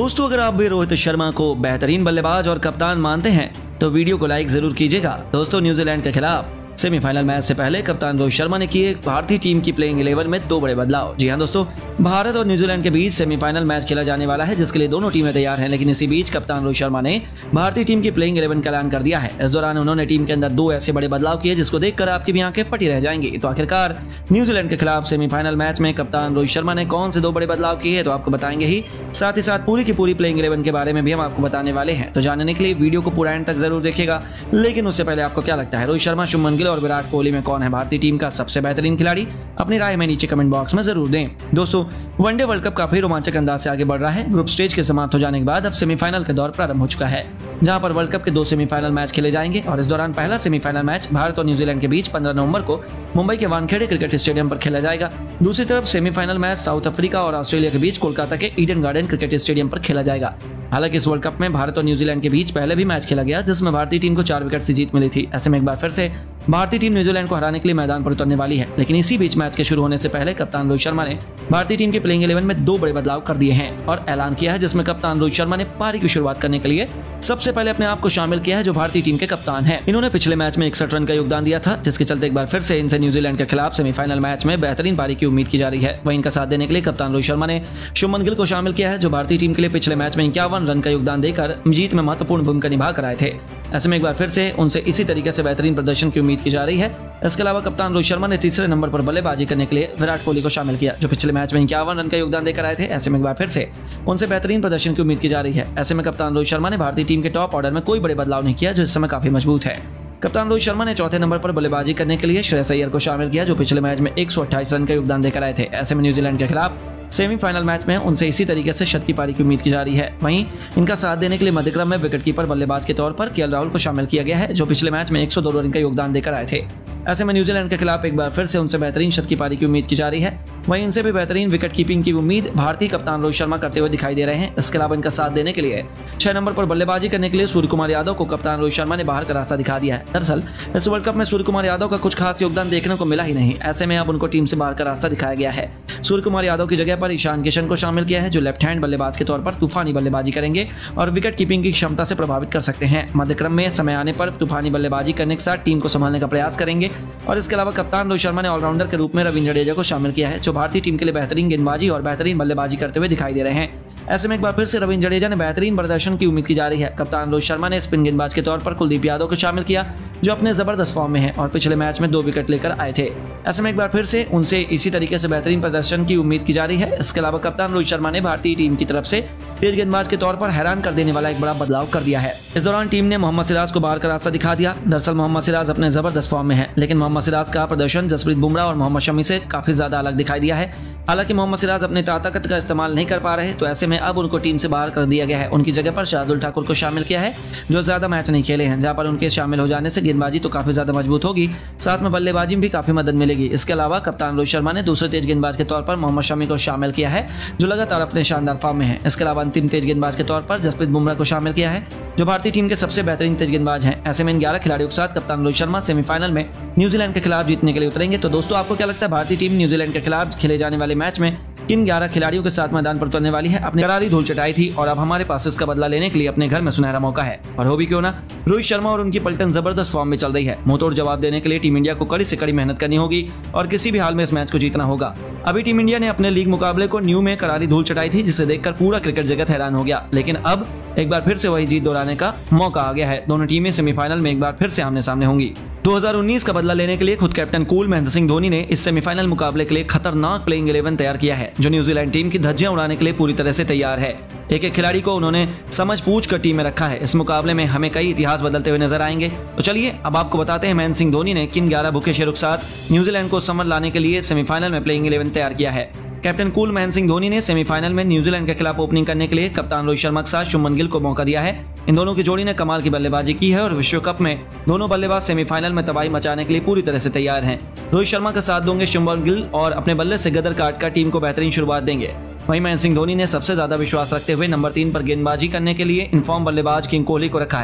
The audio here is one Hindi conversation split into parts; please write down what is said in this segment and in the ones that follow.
दोस्तों अगर आप भी रोहित शर्मा को बेहतरीन बल्लेबाज और कप्तान मानते हैं तो वीडियो को लाइक जरूर कीजिएगा। दोस्तों न्यूजीलैंड के खिलाफ सेमीफाइनल मैच से पहले कप्तान रोहित शर्मा ने किए भारतीय टीम की प्लेइंग 11 में 2 बड़े बदलाव। जी हां दोस्तों, भारत और न्यूजीलैंड के बीच सेमीफाइनल मैच खेला जाने वाला है जिसके लिए दोनों टीमें तैयार हैं, लेकिन इसी बीच कप्तान रोहित शर्मा ने भारतीय टीम की प्लेइंग 11 का ऐलान कर दिया है। इस दौरान उन्होंने टीम के अंदर 2 ऐसे बड़े बदलाव किए जिसको देखकर आपकी भी आंखें फटी रह जाएंगी। तो आखिरकार न्यूजीलैंड के खिलाफ सेमीफाइनल मैच में कप्तान रोहित शर्मा ने कौन से 2 बड़े बदलाव किए तो आपको बताएंगे ही, साथ ही साथ पूरी की पूरी प्लेइंग 11 के बारे में भी हम आपको बताने वाले हैं। तो जानने के लिए वीडियो को पूरा एंड तक जरूर देखिएगा। लेकिन उससे पहले आपको क्या लगता है, रोहित शर्मा, शुभमन गिल और विराट कोहली में कौन है भारतीय टीम का सबसे बेहतरीन खिलाड़ी? अपनी राय में नीचे कमेंट बॉक्स में जरूर दें। दोस्तों वनडे वर्ल्ड कप काफी रोमांचक अंदाज से आगे बढ़ रहा है। ग्रुप स्टेज के समाप्त हो जाने के बाद अब सेमीफाइनल का दौर प्रारंभ हो चुका है, जहां पर वर्ल्ड कप के 2 सेमीफाइनल मैच खेले जाएंगे और इस दौरान पहला सेमीफाइनल मैच भारत और न्यूजीलैंड के बीच 15 नवंबर को मुंबई के वानखेड़े क्रिकेट स्टेडियम पर खेला जाएगा। दूसरी तरफ सेमीफाइनल मैच साउथ अफ्रीका और ऑस्ट्रेलिया के बीच कोलकाता के ईडन गार्डन क्रिकेट स्टेडियम पर खेला जाएगा। हालांकि इस वर्ल्ड कप में भारत और न्यूजीलैंड के बीच पहले भी मैच खेला गया जिसमें भारतीय टीम को 4 विकेट से जीत मिली थी। ऐसे में एक बार फिर से भारतीय टीम न्यूजीलैंड को हराने के लिए मैदान पर उतरने वाली है। लेकिन इसी बीच मैच के शुरू होने से पहले कप्तान रोहित शर्मा ने भारतीय टीम की प्लेइंग 11 में 2 बड़े बदलाव कर दिए हैं और ऐलान किया है, जिसमें कप्तान रोहित शर्मा ने पारी की शुरुआत करने के लिए सबसे पहले अपने आप को शामिल किया है जो भारतीय टीम के कप्तान हैं। इन्होंने पिछले मैच में 61 रन का योगदान दिया था, जिसके चलते एक बार फिर से इनसे न्यूजीलैंड के खिलाफ सेमीफाइनल मैच में बेहतरीन पारी की उम्मीद की जा रही है। वहीं इनका साथ देने के लिए कप्तान रोहित शर्मा ने शुभमन गिल को शामिल किया है, जो भारतीय टीम के लिए पिछले मैच में 51 रन का योगदान देकर जीत में महत्वपूर्ण भूमिका निभा कर आए थे। ऐसे में एक बार फिर से उनसे इसी तरीके से बेहतरीन प्रदर्शन की उम्मीद की जा रही है। इसके अलावा कप्तान रोहित शर्मा ने तीसरे नंबर पर बल्लेबाजी करने के लिए विराट कोहली को शामिल किया, जो पिछले मैच में 51 रन का योगदान देकर आए थे। ऐसे में एक बार फिर से उनसे बेहतरीन प्रदर्शन की उम्मीद की जा रही है। ऐसे में कप्तान रोहित शर्मा ने भारतीय टीम के टॉप ऑर्डर में कोई बड़े बदलाव नहीं किया, जो इस समय काफी मजबूत है। कप्तान रोहित शर्मा ने चौथे नंबर पर बल्लेबाजी करने के लिए श्रेयस अय्यर को शामिल किया, जो पिछले मैच में 128 रन का योगदान देकर आए थे। ऐसे में न्यूजीलैंड के खिलाफ सेमीफाइनल मैच में उनसे इसी तरीके से शत की पारी की उम्मीद की जा रही है। वहीं इनका साथ देने के लिए मध्यक्रम में विकेटकीपर बल्लेबाज के तौर पर केएल राहुल को शामिल किया गया है, जो पिछले मैच में 102 रन का योगदान देकर आए थे। ऐसे में न्यूजीलैंड के खिलाफ एक बार फिर से उनसे बेहतरीन शत की पारी की उम्मीद की जा रही है। वहीं इनसे भी बेहतरीन विकेट कीपिंग की उम्मीद भारतीय कप्तान रोहित शर्मा करते हुए दिखाई दे रहे हैं। इसके अलावा इनका साथ देने के लिए 6 नंबर पर बल्लेबाजी करने के लिए सूर्य कुमार यादव को कप्तान रोहित शर्मा ने बाहर का रास्ता दिखा दिया है। दरअसल इस वर्ल्ड कप में सूर्य कुमार यादव का कुछ खास योगदान देखने को मिला ही नहीं। ऐसे में अब उनको टीम से बाहर का रास्ता दिखाया गया है। सूर्य कुमार यादव की जगह पर ईशान किशन को शामिल किया है, जो लेफ्ट हैंड बल्लेबाज के तौर पर तूफानी बल्लेबाजी करेंगे और विकेट कीपिंग की क्षमता से प्रभावित कर सकते हैं। मध्यक्रम में समय आने पर तूफानी बल्लेबाजी करने के साथ टीम को संभालने का प्रयास करेंगे। और इसके अलावा कप्तान रोहित शर्मा ने ऑलराउंडर के रूप में रविंद्र जडेजा को शामिल किया है, जो भारतीय टीम के लिए बेहतरीन गेंदबाजी और बेहतरीन बल्लेबाजी करते हुए दिखाई दे रहे हैं। ऐसे में एक बार फिर से रविंद्र जडेजा ने बेहतरीन प्रदर्शन की उम्मीद की जा रही है। कप्तान रोहित शर्मा ने स्पिन गेंदबाज के तौर पर कुलदीप यादव को शामिल किया, जो अपने जबरदस्त फॉर्म में है और पिछले मैच में 2 विकेट लेकर आए थे। ऐसे में एक बार फिर से उनसे इसी तरीके से बेहतरीन प्रदर्शन की उम्मीद की जा रही है। इसके अलावा कप्तान रोहित शर्मा ने भारतीय टीम की तरफ से तेज गेंदबाज के तौर पर हैरान कर देने वाला एक बड़ा बदलाव कर दिया है। इस दौरान टीम ने मोहम्मद सिराज को बाहर का रास्ता दिखा दिया। दरअसल मोहम्मद सिराज अपने जबरदस्त फॉर्म में है, लेकिन मोहम्मद सिराज का प्रदर्शन जसप्रीत बुमराह और मोहम्मद शमी से काफी ज्यादा अलग दिखाई दिया है। हालांकि मोहम्मद सिराज अपने ताकत का इस्तेमाल नहीं कर पा रहे, तो ऐसे में अब उनको टीम से बाहर कर दिया गया है। उनकी जगह पर शार्दुल ठाकुर को शामिल किया है, जो ज्यादा मैच नहीं खेले हैं, जहां पर उनके शामिल हो जाने से गेंदबाजी तो काफी ज्यादा मजबूत होगी, साथ में बल्लेबाजी में भी काफी मदद मिलेगी। इसके अलावा कप्तान रोहित शर्मा ने दूसरे तेज गेंदबाज के तौर पर मोहम्मद शमी को शामिल किया है, जो लगातार अपने शानदार फॉर्म में है। इसके अलावा अंतिम तेज गेंदबाज के तौर पर जसप्रीत बुमराह को शामिल किया है, जो भारतीय टीम के सबसे बेहतरीन तेज गेंदबाज हैं। ऐसे में इन 11 खिलाड़ियों के साथ कप्तान रोहित शर्मा सेमीफाइनल में न्यूजीलैंड के खिलाफ जीतने के लिए उतरेंगे। तो दोस्तों आपको क्या लगता है, भारतीय टीम न्यूजीलैंड के खिलाफ खेले जाने वाले मैच में किन 11 खिलाड़ियों के साथ मैदान पर उतरने वाली है? अपनी करारी धूल चटाई थी और अब हमारे पास इसका बदला लेने के लिए अपने घर में सुनहरा मौका है। और हो भी क्यों ना, रोहित शर्मा और उनकी पलटन जबरदस्त फॉर्म में चल रही है। मुंहतोड़ जवाब देने के लिए टीम इंडिया को कड़ी से कड़ी मेहनत करनी होगी और किसी भी हाल में इस मैच को जीतना होगा। अभी टीम इंडिया ने अपने लीग मुकाबले को न्यू में करारी धूल चटाई थी, जिसे देखकर पूरा क्रिकेट जगत हैरान हो गया। लेकिन अब एक बार फिर से वही जीत दोहराने का मौका आ गया है। दोनों टीमें सेमीफाइनल में एक बार फिर से आमने सामने होंगी। 2019 का बदला लेने के लिए खुद कैप्टन कूल महेंद्र सिंह धोनी ने इस सेमीफाइनल मुकाबले के लिए खतरनाक प्लेइंग 11 तैयार किया है, जो न्यूजीलैंड टीम की धज्जियां उड़ाने के लिए पूरी तरह से तैयार है। एक एक खिलाड़ी को उन्होंने समझ पूछ कर टीम में रखा है। इस मुकाबले में हमें कई इतिहास बदलते हुए नजर आएंगे। तो चलिए अब आपको बताते हैं महेंद्र सिंह धोनी ने किन 11 भूखे शेरों के साथ न्यूजीलैंड को समझ लाने के लिए सेमीफाइनल में प्लेइंग 11 तैयार किया है। कैप्टन कूल महेंद्र सिंह धोनी ने सेमीफाइनल में न्यूजीलैंड के खिलाफ ओपनिंग करने के लिए कप्तान रोहित शर्मा के साथ शुभमन गिल को मौका दिया है। इन दोनों की जोड़ी ने कमाल की बल्लेबाजी की है और विश्व कप में दोनों बल्लेबाज सेमीफाइनल में तबाही मचाने के लिए पूरी तरह से तैयार हैं। रोहित शर्मा का साथ देंगे शुभमन गिल और अपने बल्ले से गदर काटकर टीम को बेहतरीन शुरुआत देंगे। वहीं महेंद्र सिंह धोनी ने सबसे ज्यादा विश्वास रखते हुए नंबर 3 पर गेंदबाजी करने के लिए इनफॉर्म बल्लेबाज किंग कोहली को रखा है।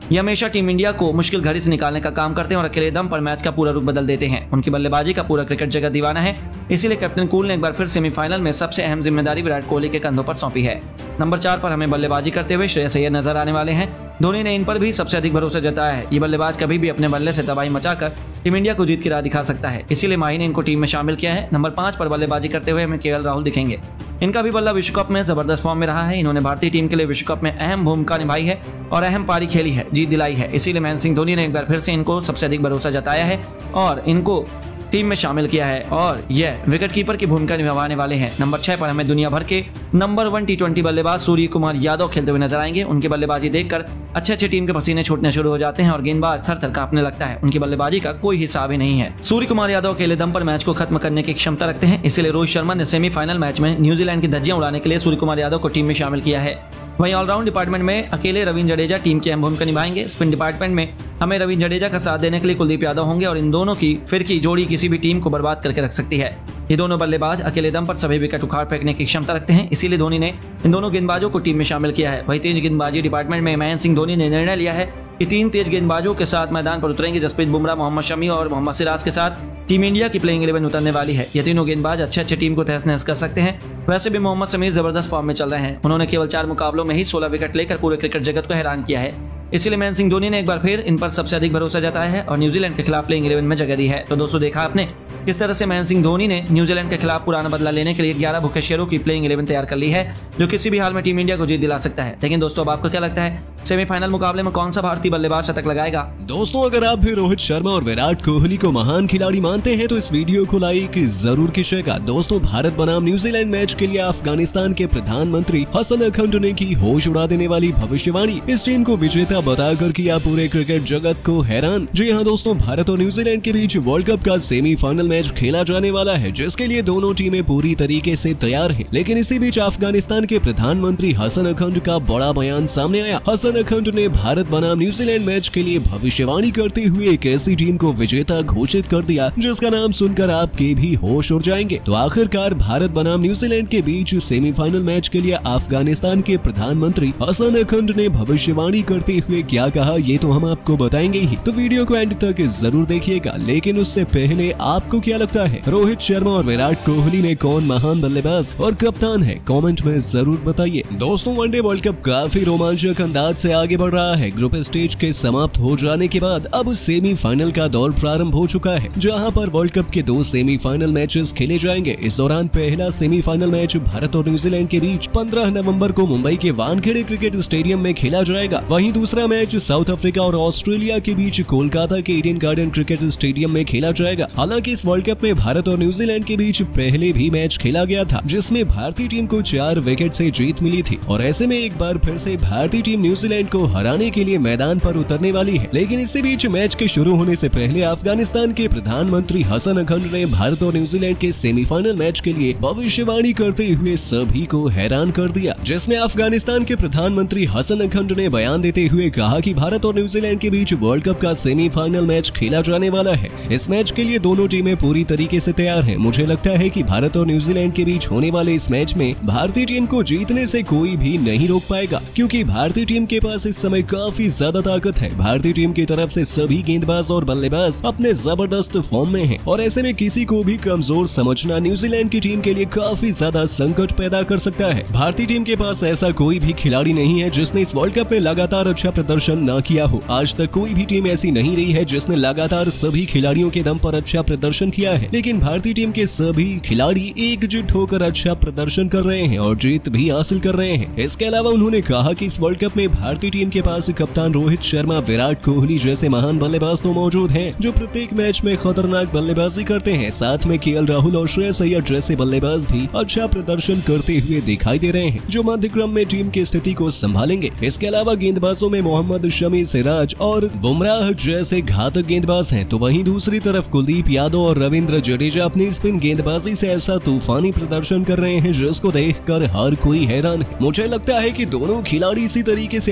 ये हमेशा टीम इंडिया को मुश्किल घड़ी से निकालने का काम करते हैं और अकेले दम पर मैच का पूरा रुख बदल देते हैं। उनकी बल्लेबाजी का पूरा क्रिकेट जगत दीवाना है, इसीलिए कैप्टन कूल ने एक बार फिर सेमीफाइनल में सबसे अहम जिम्मेदारी विराट कोहली के कंधों पर सौंपी है। नंबर 4 पर हमें बल्लेबाजी करते हुए श्रेयस अय्यर नजर आने वाले हैं। धोनी ने इन पर भी सबसे अधिक भरोसा जताया है। ये बल्लेबाज कभी भी अपने बल्ले से तबाही मचाकर टीम इंडिया को जीत की राह दिखा सकता है, इसीलिए माही ने इनको टीम में शामिल किया है। नंबर 5 पर बल्लेबाजी करते हुए हमें केएल राहुल दिखेंगे। इनका भी बल्ला विश्व कप में जबरदस्त फॉर्म में रहा है। इन्होंने भारतीय टीम के लिए विश्व कप में अहम भूमिका निभाई है और अहम पारी खेली है, जीत दिलाई है। इसीलिए महेंद्र सिंह धोनी ने एक बार फिर से इनको सबसे अधिक भरोसा जताया है और इनको टीम में शामिल किया है और यह विकेटकीपर की भूमिका निभाने वाले हैं। नंबर 6 पर हमें दुनिया भर के नंबर 1 टी20 बल्लेबाज सूर्य कुमार यादव खेलते हुए नजर आएंगे। उनकी बल्लेबाजी देखकर अच्छे टीम के पसीने छूटने शुरू हो जाते हैं और गेंदबाज थर थर कांपने लगता है। उनकी बल्लेबाजी का कोई हिसाब ही नहीं है। सूर्य कुमार यादव अकेले दम पर मैच को खत्म करने की क्षमता रखते हैं, इसलिए रोहित शर्मा ने सेमीफाइनल मैच में न्यूजीलैंड की धज्जियां उड़ाने के लिए सूर्य कुमार यादव को टीम में शामिल किया है। वहीं ऑलराउंड डिपार्टमेंट में अकेले रविंद्र जडेजा टीम की अहम भूमिका निभाएंगे। स्पिन डिपार्टमेंट में हमें रविंद्र जडेजा का साथ देने के लिए कुलदीप यादव होंगे और इन दोनों की फिरकी जोड़ी किसी भी टीम को बर्बाद करके रख सकती है। ये दोनों बल्लेबाज अकेले दम पर सभी विकेट उखाड़ फेंकने की क्षमता रखते हैं, इसीलिए धोनी ने इन दोनों गेंदबाजों को टीम में शामिल किया है। वहीं तेज गेंदबाजी डिपार्टमेंट में महेंद्र सिंह धोनी ने निर्णय लिया है कि 3 तेज गेंदबाजों के साथ मैदान पर उतरेंगे। जसप्रीत बुमराह, मोहम्मद शमी और मोहम्मद सिराज के साथ टीम इंडिया की प्लेइंग 11 उतरने वाली है। ये तीनों गेंदबाज अच्छे टीम को तहस नहस कर सकते हैं। वैसे भी मोहम्मद समीर जबरदस्त फॉर्म में चल रहे हैं। उन्होंने केवल 4 मुकाबलों में ही 16 विकेट लेकर पूरे क्रिकेट जगत को हैरान किया है, इसलिए महेंद्र सिंह धोनी ने एक बार फिर इन पर सबसे अधिक भरोसा जताया है और न्यूजीलैंड के खिलाफ प्लेइंग 11 में जगह दी है। तो दोस्तों, देखा आपने किस तरह से महेंद्र सिंह धोनी ने न्यूजीलैंड के खिलाफ पुराना बदला लेने के लिए 11 भूखे शेरों की प्लेइंग 11 तैयार कर ली है, जो किसी भी हाल में टीम इंडिया को जीत दिला सकता है। लेकिन दोस्तों, अब आपको क्या लगता है सेमीफाइनल मुकाबले में कौन सा भारतीय बल्लेबाज शतक लगाएगा? दोस्तों, अगर आप भी रोहित शर्मा और विराट कोहली को महान खिलाड़ी मानते हैं तो इस वीडियो को लाइक जरूर कीजिएगा। दोस्तों, भारत बनाम न्यूजीलैंड मैच के लिए अफगानिस्तान के प्रधानमंत्री हसन अखंड ने की होश उड़ा देने वाली भविष्यवाणी। इस टीम को विजेता बताकर किया पूरे क्रिकेट जगत को हैरान। जी हाँ दोस्तों, भारत और न्यूजीलैंड के बीच वर्ल्ड कप का सेमीफाइनल मैच खेला जाने वाला है, जिसके लिए दोनों टीमें पूरी तरीके से तैयार हैं। लेकिन इसी बीच अफगानिस्तान के प्रधानमंत्री हसन अखंड का बड़ा बयान सामने आया। हसन अखंड ने भारत बनाम न्यूजीलैंड मैच के लिए भविष्यवाणी करते हुए एक ऐसी टीम को विजेता घोषित कर दिया जिसका नाम सुनकर आपके भी होश उड़ जाएंगे। तो आखिरकार भारत बनाम न्यूजीलैंड के बीच सेमीफाइनल मैच के लिए अफगानिस्तान के प्रधानमंत्री हसन अखंड ने भविष्यवाणी करते हुए क्या कहा, ये तो हम आपको बताएंगे ही। तो वीडियो को एंड तक जरूर देखिएगा। लेकिन उससे पहले आपको क्या लगता है, रोहित शर्मा और विराट कोहली में कौन महान बल्लेबाज और कप्तान है? कमेंट में जरूर बताइए। दोस्तों, वनडे वर्ल्ड कप काफी रोमांचक अंदाज से आगे बढ़ रहा है। ग्रुप स्टेज के समाप्त हो जाने के बाद अब सेमीफाइनल का दौर प्रारंभ हो चुका है, जहां पर वर्ल्ड कप के 2 सेमीफाइनल मैचेस खेले जाएंगे। इस दौरान पहला सेमीफाइनल मैच भारत और न्यूजीलैंड के बीच 15 नवंबर को मुंबई के वानखेड़े क्रिकेट स्टेडियम में खेला जाएगा। वहीं दूसरा मैच साउथ अफ्रीका और ऑस्ट्रेलिया के बीच कोलकाता के ईडन गार्डन क्रिकेट स्टेडियम में खेला जाएगा। हालांकि इस वर्ल्ड कप में भारत और न्यूजीलैंड के बीच पहले भी मैच खेला गया था, जिसमें भारतीय टीम को 4 विकेट से जीत मिली थी और ऐसे में एक बार फिर से भारतीय टीम न्यूजीलैंड को हराने के लिए मैदान पर उतरने वाली है। लेकिन इसी बीच मैच के शुरू होने से पहले अफगानिस्तान के प्रधानमंत्री हसन अखंड ने भारत और न्यूजीलैंड के सेमीफाइनल मैच के लिए भविष्यवाणी करते हुए सभी को हैरान कर दिया, जिसमें अफगानिस्तान के प्रधानमंत्री हसन अखंड ने बयान देते हुए कहा कि भारत और न्यूजीलैंड के बीच वर्ल्ड कप का सेमीफाइनल मैच खेला जाने वाला है। इस मैच के लिए दोनों टीमें पूरी तरीके से तैयार हैं। मुझे लगता है कि भारत और न्यूजीलैंड के बीच होने वाले इस मैच में भारतीय टीम को जीतने से कोई भी नहीं रोक पाएगा, क्योंकि भारतीय टीम के पास इस समय काफी ज्यादा ताकत है। भारतीय टीम की तरफ से सभी गेंदबाज और बल्लेबाज अपने जबरदस्त फॉर्म में हैं और ऐसे में किसी को भी कमजोर समझना न्यूजीलैंड की टीम के लिए काफी ज्यादा संकट पैदा कर सकता है। भारतीय टीम के पास ऐसा कोई भी खिलाड़ी नहीं है जिसने इस वर्ल्ड कप में लगातार अच्छा प्रदर्शन न किया हो। आज तक कोई भी टीम ऐसी नहीं रही है जिसने लगातार सभी खिलाड़ियों के दम पर अच्छा प्रदर्शन किया है। लेकिन भारतीय टीम के सभी खिलाड़ी एकजुट होकर अच्छा प्रदर्शन कर रहे हैं और जीत भी हासिल कर रहे हैं। इसके अलावा उन्होंने कहा कि इस वर्ल्ड कप में भारतीय टीम के पास कप्तान रोहित शर्मा, विराट कोहली जैसे महान बल्लेबाज तो मौजूद हैं, जो प्रत्येक मैच में खतरनाक बल्लेबाजी करते हैं। साथ में केएल राहुल और श्रेयस अय्यर जैसे बल्लेबाज भी अच्छा प्रदर्शन करते हुए दिखाई दे रहे हैं, जो मध्य क्रम में टीम की स्थिति को संभालेंगे। इसके अलावा गेंदबाजों में मोहम्मद शमी, सिराज और बुमराह जैसे घातक गेंदबाज हैं। तो वहीं दूसरी तरफ कुलदीप यादव और रविंद्र जडेजा अपनी स्पिन गेंदबाजी से ऐसा तूफानी प्रदर्शन कर रहे हैं जिसको देखकर हर कोई हैरान है। मुझे लगता है कि दोनों खिलाड़ी इसी तरीके से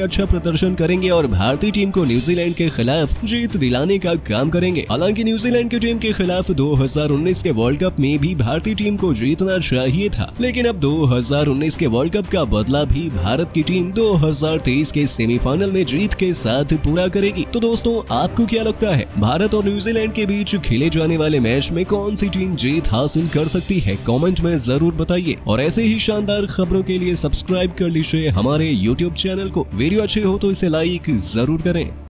अच्छा प्रदर्शन करेंगे और भारतीय टीम को न्यूजीलैंड के खिलाफ जीत दिलाने का काम करेंगे। हालांकि न्यूजीलैंड की टीम के खिलाफ 2019 के वर्ल्ड कप में भी भारतीय टीम को जीतना चाहिए था, लेकिन अब 2019 के वर्ल्ड कप का बदला भी भारत की टीम 2023 के सेमीफाइनल में जीत के साथ पूरा करेगी। तो दोस्तों, आपको क्या लगता है, भारत और न्यूजीलैंड के बीच खेले जाने वाले मैच में कौन सी टीम जीत हासिल कर सकती है? कमेंट में जरूर बताइए और ऐसे ही शानदार खबरों के लिए सब्सक्राइब कर लीजिए हमारे YouTube चैनल को। वीडियो अच्छे हो तो इसे लाइक जरूर करें।